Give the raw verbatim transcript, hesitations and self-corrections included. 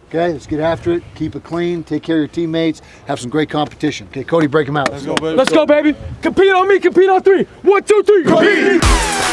Okay, let's get after it. Keep it clean. Take care of your teammates. Have some great competition. Okay, Cody, break them out. Let's go, baby. Let's go, baby. Compete on me. Compete on three. One, two, three. Compete.